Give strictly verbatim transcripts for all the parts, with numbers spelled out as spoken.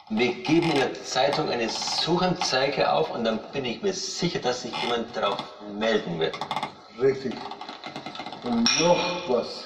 Wir geben in der Zeitung eine Suchanzeige auf und dann bin ich mir sicher, dass sich jemand darauf melden wird. Richtig. Und noch was.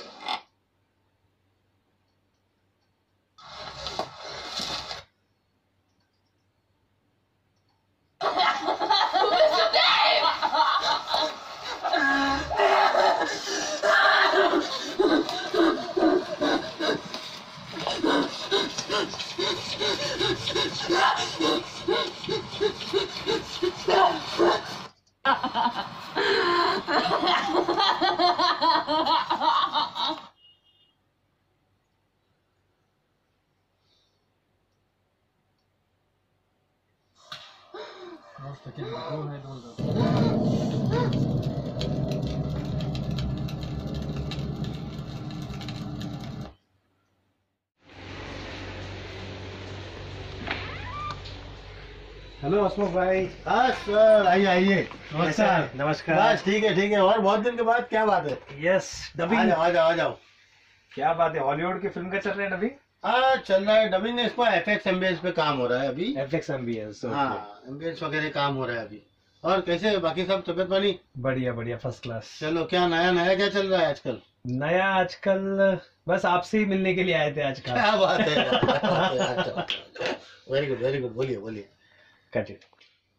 Hello Hasmukh bhai. हाँ sir, आइए आइए। नमस्कार। नमस्कार। बस ठीक है ठीक है। और बहुत दिन के बाद क्या बात है? Yes dubbing. आ जाओ आ जाओ आ जाओ। क्या बात है, हॉलीवुड की फिल्म का चल रहा है अभी? हाँ चल रहा है डबिंग। इसको F X M B S पे काम हो रहा है अभी। F X M B S. हाँ एम बी एस वगैरह काम हो रहा है अभी। और कैसे बाकी सब तबियत पानी? बढ़िया बढ़िया, फर्स्ट क्लास। चलो, क्या नया नया क्या चल रहा है आजकल? नया आजकल बस आपसे ही मिलने के लिए आए थे आज का। क्या बात है। Very good very good. बोलिए बोलिए। Cut it.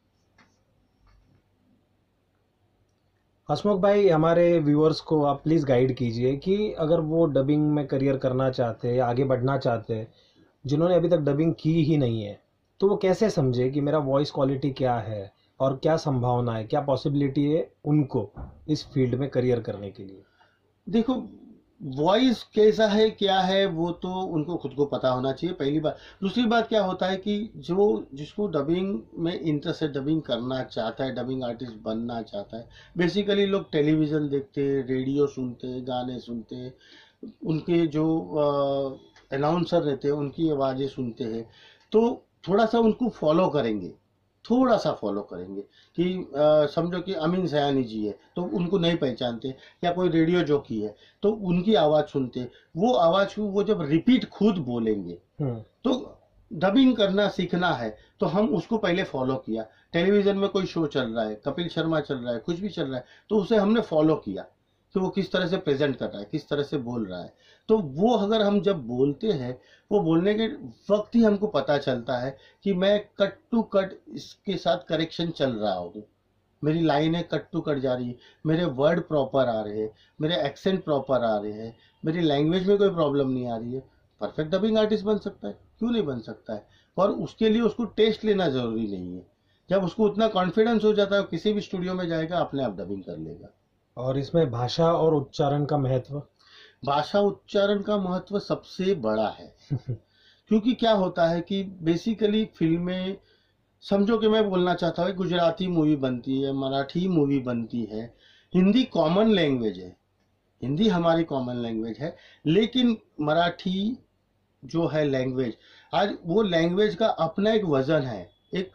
हसमुख भाई, हमारे व्यूअर्स को आप प्लीज़ गाइड कीजिए कि अगर वो डबिंग में करियर करना चाहते हैं या आगे बढ़ना चाहते हैं, जिन्होंने अभी तक डबिंग की ही नहीं है, तो वो कैसे समझे कि मेरा वॉइस क्वालिटी क्या है और क्या संभावना है, क्या पॉसिबिलिटी है उनको इस फील्ड में करियर करने के लिए? देखो, वॉइस कैसा है क्या है वो तो उनको खुद को पता होना चाहिए, पहली बात। दूसरी बात क्या होता है कि जो जिसको डबिंग में इंटरेस्ट है, डबिंग करना चाहता है, डबिंग आर्टिस्ट बनना चाहता है, बेसिकली लोग टेलीविज़न देखते, रेडियो सुनते, गाने सुनते, उनके जो अनाउंसर रहते हैं उनकी आवाज़ें सुनते हैं, तो थोड़ा सा उनको फॉलो करेंगे, थोड़ा सा फॉलो करेंगे कि आ, समझो कि अमीन सयानी जी है तो उनको नहीं पहचानते, या कोई रेडियो जॉकी है तो उनकी आवाज़ सुनते, वो आवाज़ को वो जब रिपीट खुद बोलेंगे, तो डबिंग करना सीखना है तो हम उसको पहले फॉलो किया। टेलीविज़न में कोई शो चल रहा है, कपिल शर्मा चल रहा है, कुछ भी चल रहा है, तो उसे हमने फॉलो किया कि वो किस तरह से प्रेजेंट कर रहा है, किस तरह से बोल रहा है। तो वो अगर हम जब बोलते हैं, वो बोलने के वक्त ही हमको पता चलता है कि मैं कट टू कट इसके साथ करेक्शन चल रहा हूँ, मेरी लाइनें कट टू कट जा रही है, मेरे वर्ड प्रॉपर आ रहे हैं, मेरे एक्सेंट प्रॉपर आ रहे हैं, मेरी लैंग्वेज में कोई प्रॉब्लम नहीं आ रही है। परफेक्ट डबिंग आर्टिस्ट बन सकता है, क्यों नहीं बन सकता है? और उसके लिए उसको टेस्ट लेना ज़रूरी नहीं है। जब उसको उतना कॉन्फिडेंस हो जाता है, किसी भी स्टूडियो में जाएगा, अपने आप डबिंग कर लेगा। और इसमें भाषा और उच्चारण का महत्व? भाषा उच्चारण का महत्व सबसे बड़ा है। क्योंकि क्या होता है कि बेसिकली फिल्में, समझो कि मैं बोलना चाहता हूँ, गुजराती मूवी बनती है, मराठी मूवी बनती है, हिंदी कॉमन लैंग्वेज है, हिंदी हमारी कॉमन लैंग्वेज है, लेकिन मराठी जो है लैंग्वेज, आज वो लैंग्वेज का अपना एक वजन है, एक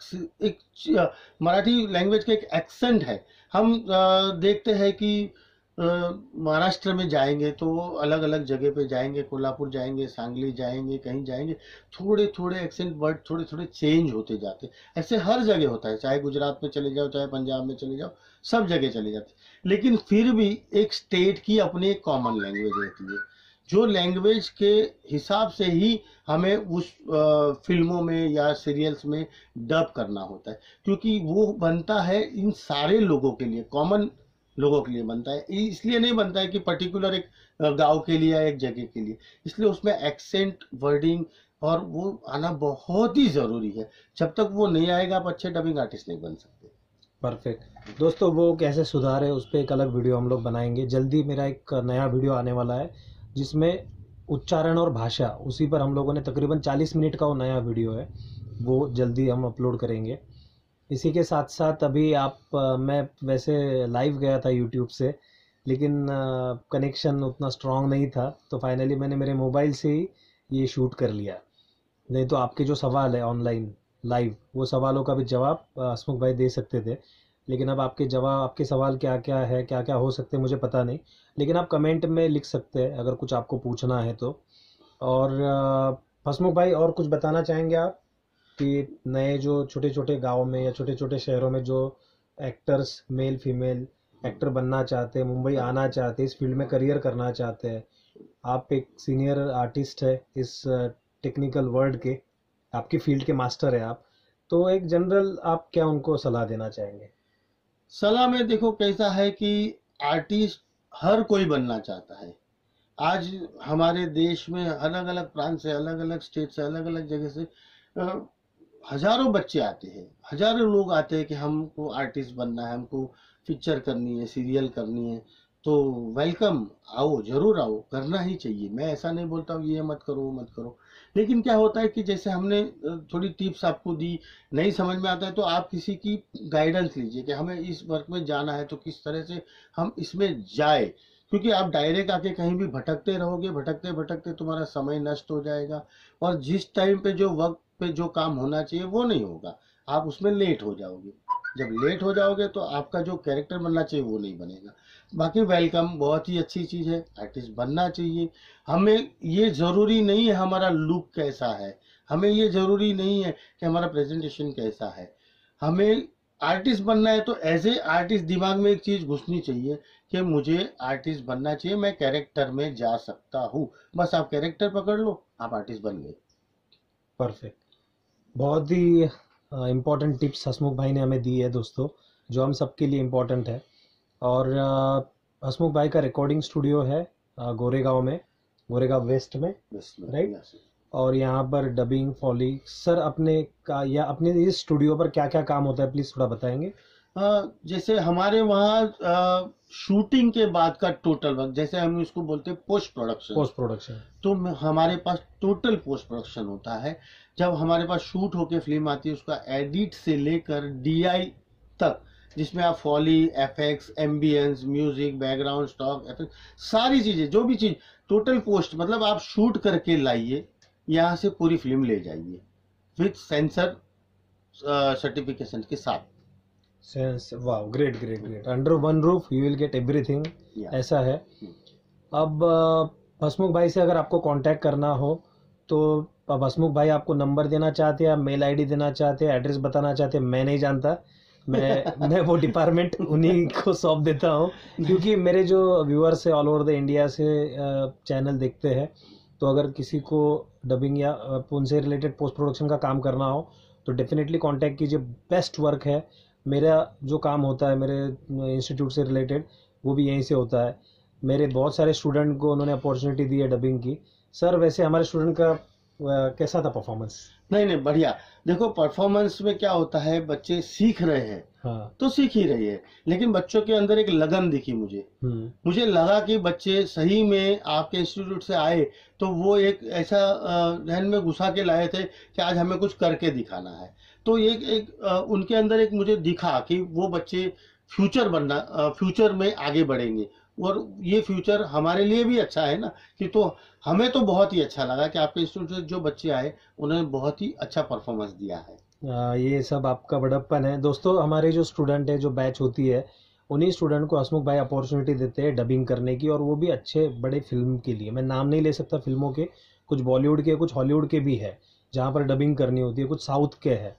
एक मराठी लैंग्वेज का एक एक्सेंट है। हम आ, देखते हैं कि महाराष्ट्र में जाएंगे तो अलग अलग जगह पे जाएंगे, कोल्हापुर जाएंगे, सांगली जाएंगे, कहीं जाएंगे, थोड़े थोड़े एक्सेंट वर्ड थोड़े थोड़े चेंज होते जाते। ऐसे हर जगह होता है, चाहे गुजरात में चले जाओ, चाहे पंजाब में चले जाओ, सब जगह चले जाते। लेकिन फिर भी एक स्टेट की अपनी एक कॉमन लैंग्वेज रहती है, जो लैंग्वेज के हिसाब से ही हमें उस फिल्मों में या सीरियल्स में डब करना होता है, क्योंकि वो बनता है इन सारे लोगों के लिए, कॉमन लोगों के लिए बनता है। इसलिए नहीं बनता है कि पर्टिकुलर एक गांव के लिए या एक जगह के लिए, इसलिए उसमें एक्सेंट, वर्डिंग और वो आना बहुत ही ज़रूरी है। जब तक वो नहीं आएगा आप अच्छे डबिंग आर्टिस्ट नहीं बन सकते। परफेक्ट दोस्तों, वो कैसे सुधारे उस पर एक अलग वीडियो हम लोग बनाएंगे जल्दी। मेरा एक नया वीडियो आने वाला है जिसमें उच्चारण और भाषा, उसी पर हम लोगों ने तकरीबन चालीस मिनट का वो नया वीडियो है, वो जल्दी हम अपलोड करेंगे। इसी के साथ साथ अभी आप, मैं वैसे लाइव गया था यूट्यूब से, लेकिन कनेक्शन उतना स्ट्रांग नहीं था, तो फाइनली मैंने मेरे मोबाइल से ही ये शूट कर लिया। नहीं तो आपके जो सवाल है ऑनलाइन लाइव, वो सवालों का भी जवाब हसमुख भाई दे सकते थे, लेकिन अब आपके जवाब, आपके सवाल क्या क्या है, क्या क्या हो सकते हैं मुझे पता नहीं, लेकिन आप कमेंट में लिख सकते हैं अगर कुछ आपको पूछना है तो। और हसमुख भाई और कुछ बताना चाहेंगे आप? कि नए जो छोटे छोटे गाँव में या छोटे छोटे शहरों में जो एक्टर्स मेल फीमेल एक्टर बनना चाहते हैं, मुंबई आना चाहते हैं, इस फील्ड में करियर करना चाहते हैं, आप एक सीनियर आर्टिस्ट है इस टेक्निकल वर्ल्ड के, आपकी फील्ड के मास्टर है आप, तो एक जनरल आप क्या उनको सलाह देना चाहेंगे? सलाह में देखो कैसा है कि आर्टिस्ट हर कोई बनना चाहता है। आज हमारे देश में अलग अलग प्रांत से, अलग अलग स्टेट से, अलग अलग जगह से अ, हजारों बच्चे आते हैं, हजारों लोग आते हैं कि हमको आर्टिस्ट बनना है, हमको पिक्चर करनी है, सीरियल करनी है। तो वेलकम, आओ, जरूर आओ, करना ही चाहिए। मैं ऐसा नहीं बोलता हूँ ये मत करो मत करो, लेकिन क्या होता है कि जैसे हमने थोड़ी टिप्स आपको दी, नहीं समझ में आता है तो आप किसी की गाइडेंस लीजिए कि हमें इस वर्क में जाना है तो किस तरह से हम इसमें जाए। क्योंकि आप डायरेक्ट आके कहीं भी भटकते रहोगे, भटकते भटकते तुम्हारा समय नष्ट हो जाएगा, और जिस टाइम पे जो वक्त पे जो काम होना चाहिए वो नहीं होगा, आप उसमें लेट हो जाओगे। जब लेट हो जाओगे तो आपका जो कैरेक्टर बनना चाहिए वो नहीं बनेगा। बाकी वेलकम, बहुत ही अच्छी चीज़ है, आर्टिस्ट बनना चाहिए। हमें ये ज़रूरी नहीं है हमारा लुक कैसा है, हमें ये ज़रूरी नहीं है कि हमारा प्रेजेंटेशन कैसा है। हमें आर्टिस्ट बनना है तो एज ए आर्टिस्ट दिमाग में एक चीज़ घुसनी चाहिए कि मुझे आर्टिस्ट बनना चाहिए, मैं कैरेक्टर में जा सकता हूँ। बस आप कैरेक्टर पकड़ लो, आप आर्टिस्ट बन गए। परफेक्ट, बहुत ही इम्पोर्टेंट टिप्स हसमुख भाई ने हमें दी है दोस्तों, जो हम सबके लिए इम्पोर्टेंट है। और uh, हसमुख भाई का रिकॉर्डिंग स्टूडियो है uh, गोरेगांव में, गोरेगांव वेस्ट में, राइट? और यहाँ पर डबिंग फॉली सर अपने का या अपने इस स्टूडियो पर क्या क्या काम होता है, प्लीज थोड़ा बताएंगे? uh, जैसे हमारे वहाँ शूटिंग के बाद का टोटल वर्क, जैसे हम इसको बोलते हैं पोस्ट प्रोडक्शन। पोस्ट प्रोडक्शन तो हमारे पास टोटल पोस्ट प्रोडक्शन होता है। जब हमारे पास शूट होके फिल्म आती है, उसका एडिट से लेकर डीआई तक, जिसमें आप foley, FX, ambience, music, background, stock, effect, सारी चीजें, जो भी चीज टोटल पोस्ट, मतलब आप शूट करके लाइए, यहाँ से पूरी फिल्म ले जाइए विथ सेंसर सर्टिफिकेशन के साथ। Sense, wow, great great great, under one roof you will get everything, ऐसा है। अब हसमुख भाई से अगर आपको कांटेक्ट करना हो तो अब हसमुख भाई आपको नंबर देना चाहते हैं, मेल आईडी देना चाहते हैं, एड्रेस बताना चाहते हैं, मैं नहीं जानता, मैं मैं वो डिपार्टमेंट उन्हीं को सौंप देता हूँ, क्योंकि मेरे जो व्यूअर्स है ऑल ओवर द इंडिया से चैनल देखते हैं, तो अगर किसी को डबिंग या उनसे रिलेटेड पोस्ट प्रोडक्शन का काम करना हो तो डेफिनेटली कांटेक्ट कीजिए। बेस्ट वर्क है, मेरा जो काम होता है मेरे इंस्टीट्यूट से रिलेटेड वो भी यहीं से होता है। मेरे बहुत सारे स्टूडेंट को उन्होंने अपॉर्चुनिटी दी है डबिंग की। सर वैसे हमारे स्टूडेंट का कैसा था परफॉर्मेंस? नहीं नहीं, बढ़िया। देखो परफॉर्मेंस में क्या होता है, बच्चे सीख रहे हैं, हाँ, तो सीख ही रही है, लेकिन बच्चों के अंदर एक लगन दिखी मुझे। मुझे लगा कि बच्चे सही में आपके इंस्टीट्यूट से आए तो वो एक ऐसा जहन में घुसा के लाए थे कि आज हमें कुछ करके दिखाना है। तो एक एक उनके अंदर एक मुझे दिखा कि वो बच्चे फ्यूचर बनना, फ्यूचर में आगे बढ़ेंगे, और ये फ्यूचर हमारे लिए भी अच्छा है ना। कि तो हमें तो बहुत ही अच्छा लगा कि आपके इंस्टीट्यूट से जो बच्चे आए उन्होंने बहुत ही अच्छा परफॉर्मेंस दिया है। आ, ये सब आपका बड़प्पन है दोस्तों। हमारे जो स्टूडेंट है, जो बैच होती है, उन्हीं स्टूडेंट को हसमुख भाई अपॉर्चुनिटी देते हैं डबिंग करने की, और वो भी अच्छे बड़े फिल्म के लिए। मैं नाम नहीं ले सकता फिल्मों के, कुछ बॉलीवुड के, कुछ हॉलीवुड के भी है जहाँ पर डबिंग करनी होती है, कुछ साउथ के है।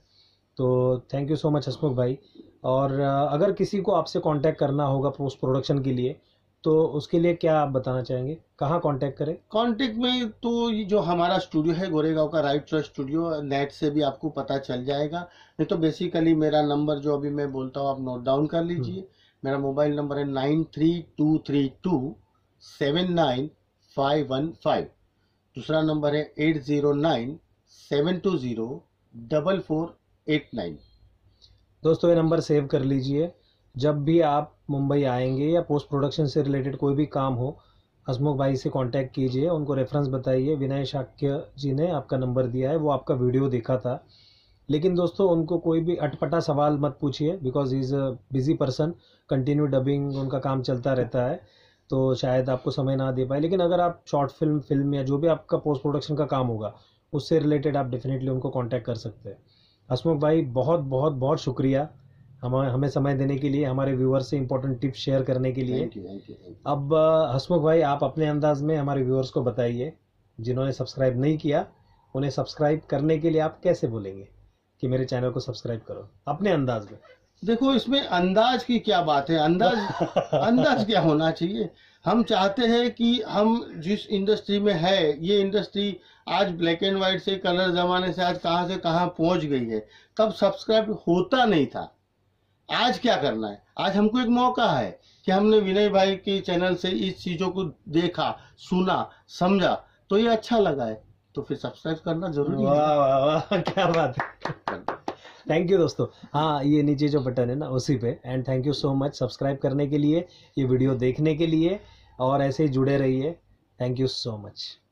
तो thank you so much Hasmukh bhai. और अगर किसी को आपसे कांटेक्ट करना होगा पोस्ट प्रोडक्शन के लिए तो उसके लिए क्या आप बताना चाहेंगे, कहाँ कांटेक्ट करें? कांटेक्ट में तो ये जो हमारा स्टूडियो है गोरेगांव का राइट चॉइस स्टूडियो, नेट से भी आपको पता चल जाएगा। नहीं तो बेसिकली मेरा नंबर जो अभी मैं बोलता हूँ आप नोट डाउन कर लीजिए। मेरा मोबाइल नंबर है nine three two three two seven nine five one five. दूसरा नंबर है eight zero nine seven two zero double four eight nine. दोस्तों ये नंबर सेव कर लीजिए। जब भी आप मुंबई आएंगे या पोस्ट प्रोडक्शन से रिलेटेड कोई भी काम हो, हसमुख भाई से कांटेक्ट कीजिए, उनको रेफरेंस बताइए। विनय शाक्य जी ने आपका नंबर दिया है, वो आपका वीडियो देखा था। लेकिन दोस्तों उनको कोई भी अटपटा सवाल मत पूछिए, because he is a busy person, continue dubbing उनका काम चलता रहता है, तो शायद आपको समय ना दे पाए। लेकिन अगर आप शॉर्ट फिल्म फिल्म या जो भी आपका पोस्ट प्रोडक्शन का काम होगा उससे रिलेटेड आप डेफिनेटली उनको कॉन्टैक्ट कर सकते हैं। हसमुख भाई बहुत बहुत बहुत शुक्रिया हमें हमें समय देने के लिए, हमारे व्यूअर्स से इंपॉर्टेंट टिप्स शेयर करने के लिए। Thank you, thank you, thank you. अब हसमुख भाई आप अपने अंदाज में हमारे व्यूअर्स को बताइए, जिन्होंने सब्सक्राइब नहीं किया उन्हें सब्सक्राइब करने के लिए आप कैसे बोलेंगे? कि मेरे चैनल को सब्सक्राइब करो अपने अंदाज में? देखो, इसमें अंदाज की क्या बात है, अंदाज अंदाज क्या होना चाहिए। हम चाहते हैं कि हम जिस इंडस्ट्री में है, ये इंडस्ट्री आज ब्लैक एंड व्हाइट से कलर जमाने से आज कहाँ से कहाँ पहुंच गई है। तब सब्सक्राइब होता नहीं था। आज क्या करना है, आज हमको एक मौका है कि हमने विनय भाई के चैनल से इस चीजों को देखा, सुना, समझा, तो ये अच्छा लगा है, तो फिर सब्सक्राइब करना जरूरी है। वाह वाह वाह, क्या बात है। थैंक यू दोस्तों। हाँ, ये नीचे जो बटन है ना उसी पे। And thank you so much subscribe करने के लिए, ये वीडियो देखने के लिए, और ऐसे ही जुड़े रहिए। Thank you so much.